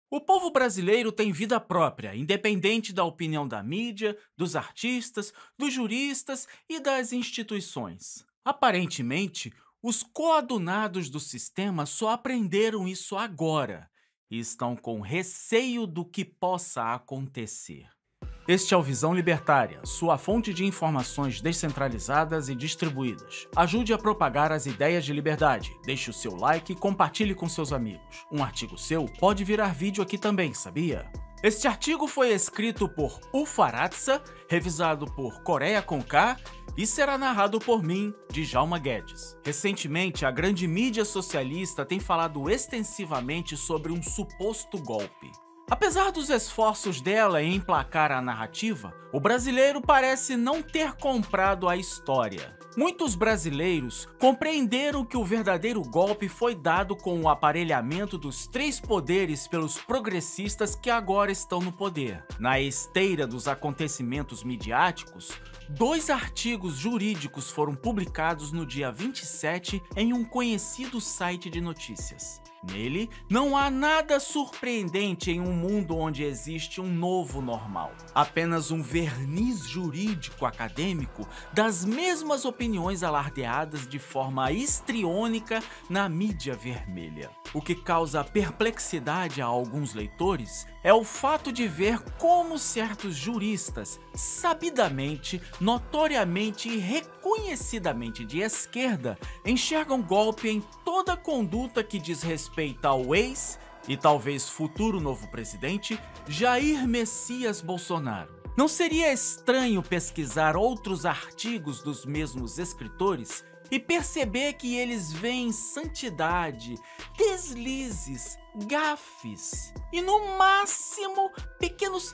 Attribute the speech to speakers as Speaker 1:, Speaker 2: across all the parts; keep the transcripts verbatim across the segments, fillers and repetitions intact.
Speaker 1: O povo brasileiro tem vida própria, independente da opinião da mídia, dos artistas, dos juristas e das instituições. Aparentemente, os coadunados do sistema só aprenderam isso agora e estão com receio do que possa acontecer. Este é o Visão Libertária, sua fonte de informações descentralizadas e distribuídas. Ajude a propagar as ideias de liberdade, deixe o seu like e compartilhe com seus amigos. Um artigo seu pode virar vídeo aqui também, sabia? Este artigo foi escrito por Ufaratsa, revisado por Coreia com K e será narrado por mim, Djalma Guedes. Recentemente, a grande mídia socialista tem falado extensivamente sobre um suposto golpe. Apesar dos esforços dela em emplacar a narrativa, o brasileiro parece não ter comprado a história. Muitos brasileiros compreenderam que o verdadeiro golpe foi dado com o aparelhamento dos três poderes pelos progressistas que agora estão no poder. Na esteira dos acontecimentos midiáticos, dois artigos jurídicos foram publicados no dia vinte e sete em um conhecido site de notícias. Nele, não há nada surpreendente em um mundo onde existe um novo normal. Apenas um verniz jurídico acadêmico das mesmas opiniões alardeadas de forma histriônica na mídia vermelha. O que causa perplexidade a alguns leitores é o fato de ver como certos juristas, sabidamente, notoriamente e reconhecidamente de esquerda, enxergam golpe em toda conduta que diz respeito ao ex e talvez futuro novo presidente Jair Messias Bolsonaro. Não seria estranho pesquisar outros artigos dos mesmos escritores e perceber que eles veem santidade, deslizes, gafes e, no máximo, pequenos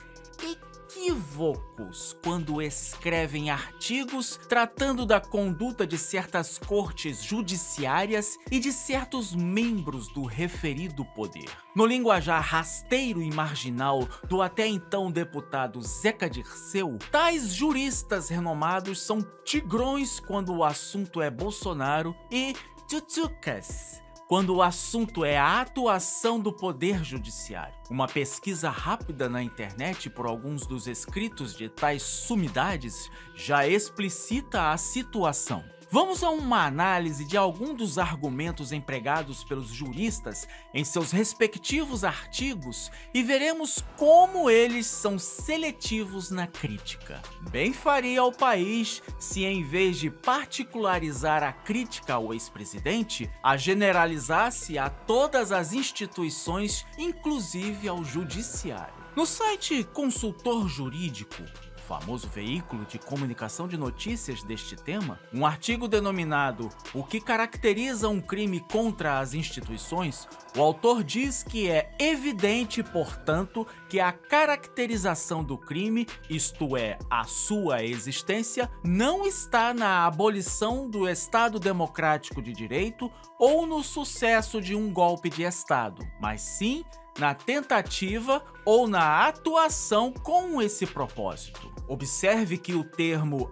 Speaker 1: equívocos quando escrevem artigos tratando da conduta de certas cortes judiciárias e de certos membros do referido poder. No linguajar rasteiro e marginal do até então deputado Zeca Dirceu, tais juristas renomados são tigrões quando o assunto é Bolsonaro e tchutchucas quando o assunto é a atuação do Poder Judiciário. Uma pesquisa rápida na internet por alguns dos escritos de tais sumidades já explicita a situação. Vamos a uma análise de algum dos argumentos empregados pelos juristas em seus respectivos artigos e veremos como eles são seletivos na crítica. Bem faria ao país se, em vez de particularizar a crítica ao ex-presidente, a generalizasse a todas as instituições, inclusive ao judiciário. No site Consultor Jurídico, famoso veículo de comunicação de notícias deste tema, um artigo denominado "O que caracteriza um crime contra as instituições", o autor diz que é evidente, portanto, que a caracterização do crime, isto é, a sua existência, não está na abolição do Estado Democrático de Direito ou no sucesso de um golpe de Estado, mas sim na tentativa ou na atuação com esse propósito. Observe que o termo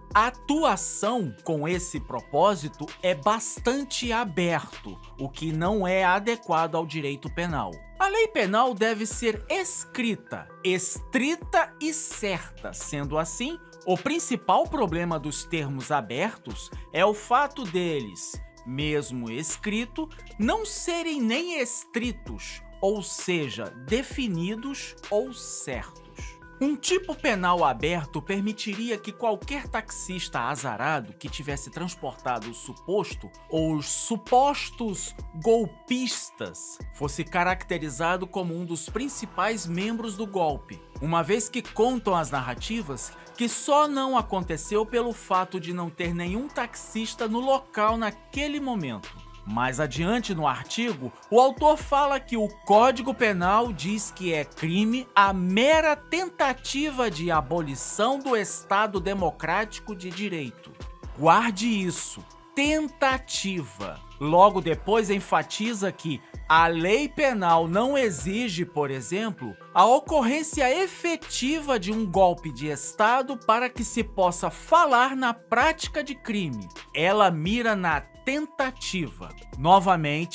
Speaker 1: atuação com esse propósito é bastante aberto, o que não é adequado ao direito penal. A lei penal deve ser escrita, estrita e certa. Sendo assim, o principal problema dos termos abertos é o fato deles, mesmo escrito, não serem nem estritos, ou seja, definidos ou certos. Um tipo penal aberto permitiria que qualquer taxista azarado que tivesse transportado o suposto ou os supostos golpistas fosse caracterizado como um dos principais membros do golpe, uma vez que contam as narrativas que só não aconteceu pelo fato de não ter nenhum taxista no local naquele momento. Mais adiante no artigo, o autor fala que o Código Penal diz que é crime a mera tentativa de abolição do Estado Democrático de Direito. Guarde isso, tentativa. Logo depois enfatiza que a lei penal não exige, por exemplo, a ocorrência efetiva de um golpe de Estado para que se possa falar na prática de crime. Ela mira na tentativa. Novamente,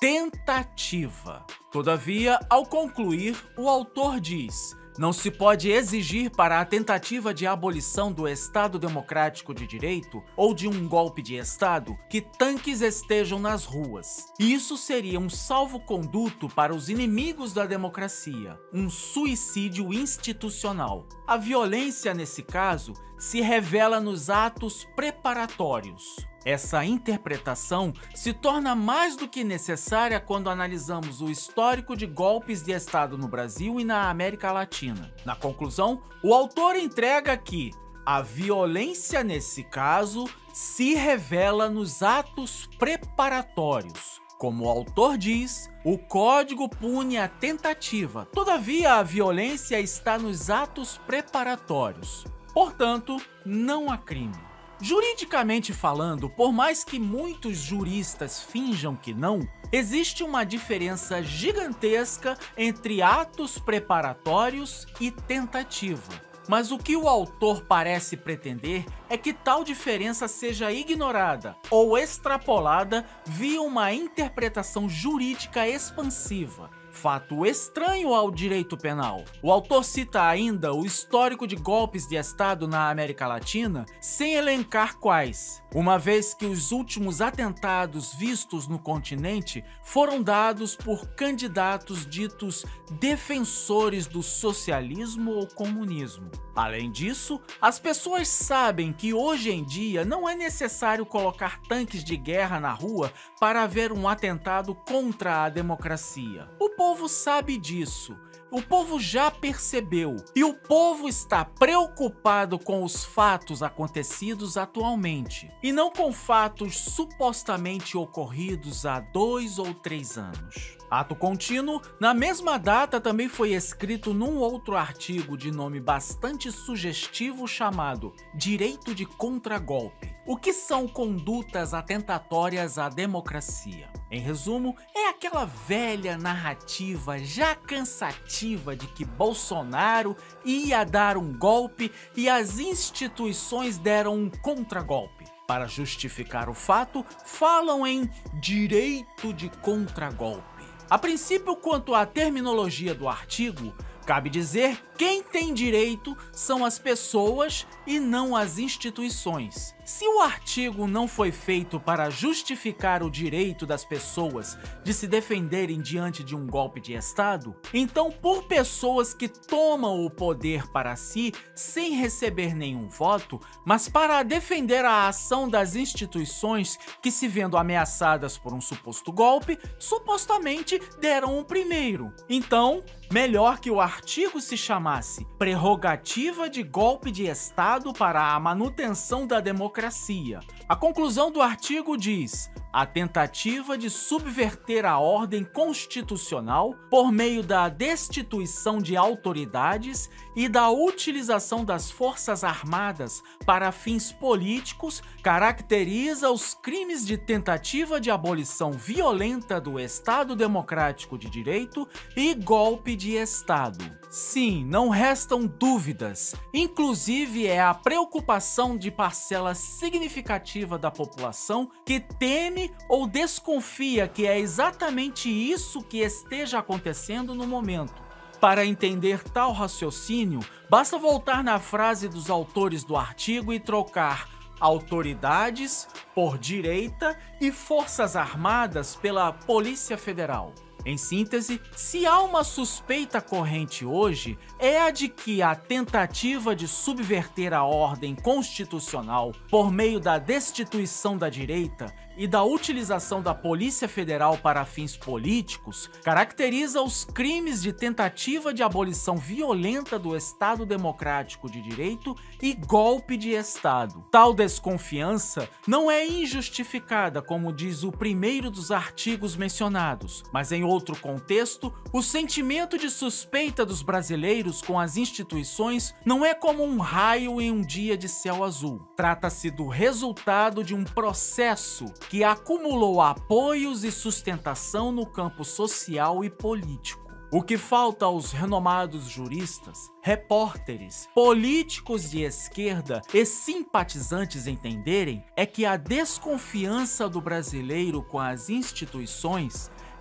Speaker 1: tentativa. Todavia, ao concluir, o autor diz: não se pode exigir para a tentativa de abolição do Estado Democrático de Direito ou de um golpe de Estado que tanques estejam nas ruas. Isso seria um salvo-conduto para os inimigos da democracia, um suicídio institucional. A violência, nesse caso, se revela nos atos preparatórios. Essa interpretação se torna mais do que necessária quando analisamos o histórico de golpes de Estado no Brasil e na América Latina. Na conclusão, o autor entrega que a violência, nesse caso, se revela nos atos preparatórios. Como o autor diz, o Código pune a tentativa, todavia a violência está nos atos preparatórios. Portanto, não há crime. Juridicamente falando, por mais que muitos juristas finjam que não, existe uma diferença gigantesca entre atos preparatórios e tentativa. Mas o que o autor parece pretender é que tal diferença seja ignorada ou extrapolada via uma interpretação jurídica expansiva. Fato estranho ao direito penal. O autor cita ainda o histórico de golpes de Estado na América Latina, sem elencar quais, uma vez que os últimos atentados vistos no continente foram dados por candidatos ditos defensores do socialismo ou comunismo. Além disso, as pessoas sabem que hoje em dia não é necessário colocar tanques de guerra na rua para haver um atentado contra a democracia. O povo sabe disso. O povo já percebeu e o povo está preocupado com os fatos acontecidos atualmente e não com fatos supostamente ocorridos há dois ou três anos. Ato contínuo, na mesma data também foi escrito num outro artigo de nome bastante sugestivo chamado Direito de Contragolpe. O que são condutas atentatórias à democracia? Em resumo, é aquela velha narrativa já cansativa de que Bolsonaro ia dar um golpe e as instituições deram um contragolpe. Para justificar o fato, falam em direito de contragolpe. A princípio, quanto à terminologia do artigo, cabe dizer que quem tem direito são as pessoas e não as instituições. Se o artigo não foi feito para justificar o direito das pessoas de se defenderem diante de um golpe de Estado, então por pessoas que tomam o poder para si sem receber nenhum voto, mas para defender a ação das instituições que, se vendo ameaçadas por um suposto golpe, supostamente deram o primeiro. Então, melhor que o artigo se chamasse Prerrogativa de Golpe de Estado para a Manutenção da Democracia. A conclusão do artigo diz: a tentativa de subverter a ordem constitucional por meio da destituição de autoridades e da utilização das forças armadas para fins políticos caracteriza os crimes de tentativa de abolição violenta do Estado Democrático de Direito e golpe de Estado. Sim, não restam dúvidas. Inclusive, é a preocupação de parcela significativa da população que teme ou desconfia que é exatamente isso que esteja acontecendo no momento. Para entender tal raciocínio, basta voltar na frase dos autores do artigo e trocar autoridades por direita e forças armadas pela Polícia Federal. Em síntese, se há uma suspeita corrente hoje, é a de que a tentativa de subverter a ordem constitucional por meio da destituição da direita e da utilização da Polícia Federal para fins políticos caracteriza os crimes de tentativa de abolição violenta do Estado Democrático de Direito e golpe de Estado. Tal desconfiança não é injustificada, como diz o primeiro dos artigos mencionados, mas em outro contexto, o sentimento de suspeita dos brasileiros com as instituições não é como um raio em um dia de céu azul. Trata-se do resultado de um processo que acumulou apoios e sustentação no campo social e político. O que falta aos renomados juristas, repórteres, políticos de esquerda e simpatizantes entenderem é que a desconfiança do brasileiro com as instituições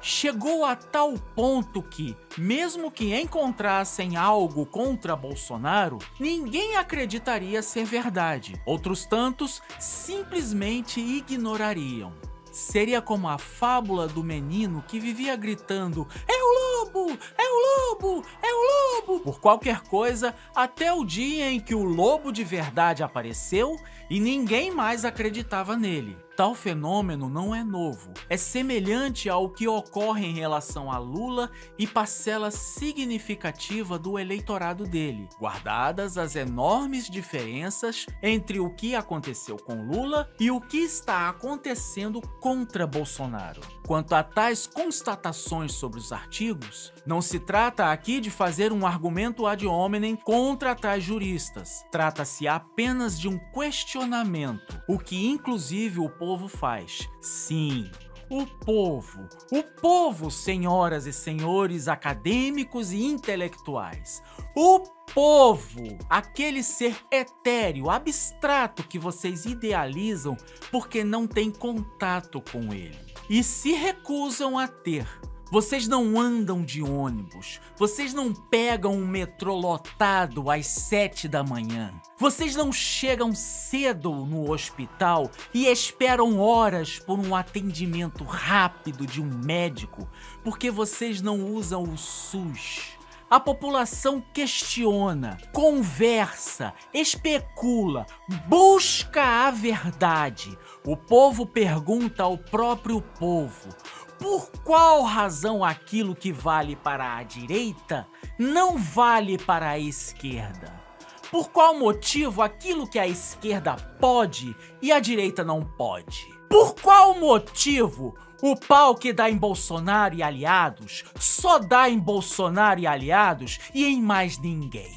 Speaker 1: chegou a tal ponto que, mesmo que encontrassem algo contra Bolsonaro, ninguém acreditaria ser verdade. Outros tantos simplesmente ignorariam. Seria como a fábula do menino que vivia gritando: "É o lobo! É o lobo! É o lobo!" por qualquer coisa, até o dia em que o lobo de verdade apareceu e ninguém mais acreditava nele. Tal fenômeno não é novo, é semelhante ao que ocorre em relação a Lula e parcela significativa do eleitorado dele, guardadas as enormes diferenças entre o que aconteceu com Lula e o que está acontecendo contra Bolsonaro. Quanto a tais constatações sobre os artigos, não se trata aqui de fazer um argumento ad hominem contra tais juristas. Trata-se apenas de um questionamento, o que inclusive o povo faz. Sim, o povo, o povo, senhoras e senhores acadêmicos e intelectuais. O povo, aquele ser etéreo, abstrato que vocês idealizam porque não têm contato com ele e se recusam a ter. Vocês não andam de ônibus, vocês não pegam um metrô lotado às sete da manhã, vocês não chegam cedo no hospital e esperam horas por um atendimento rápido de um médico, porque vocês não usam o SUS. A população questiona, conversa, especula, busca a verdade. O povo pergunta ao próprio povo: por qual razão aquilo que vale para a direita não vale para a esquerda? Por qual motivo aquilo que a esquerda pode e a direita não pode? Por qual motivo o pau que dá em Bolsonaro e aliados só dá em Bolsonaro e aliados e em mais ninguém?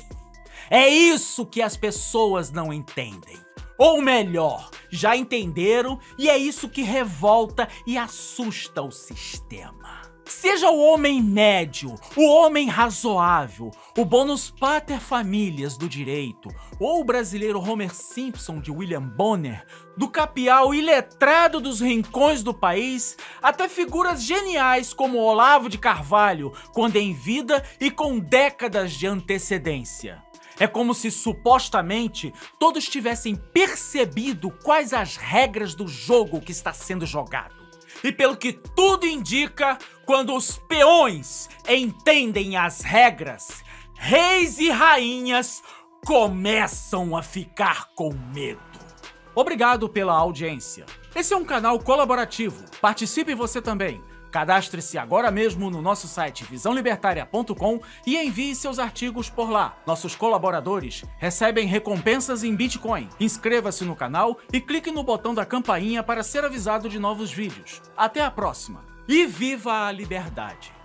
Speaker 1: É isso que as pessoas não entendem. Ou melhor, já entenderam e é isso que revolta e assusta o sistema. Seja o homem médio, o homem razoável, o bonus pater familias do direito, ou o brasileiro Homer Simpson de William Bonner, do capial iletrado dos rincões do país, até figuras geniais como Olavo de Carvalho, quando em vida e com décadas de antecedência. É como se, supostamente, todos tivessem percebido quais as regras do jogo que está sendo jogado. E pelo que tudo indica, quando os peões entendem as regras, reis e rainhas começam a ficar com medo. Obrigado pela audiência. Esse é um canal colaborativo. Participe você também. Cadastre-se agora mesmo no nosso site visão libertária ponto com e envie seus artigos por lá. Nossos colaboradores recebem recompensas em Bitcoin. Inscreva-se no canal e clique no botão da campainha para ser avisado de novos vídeos. Até a próxima e viva a liberdade!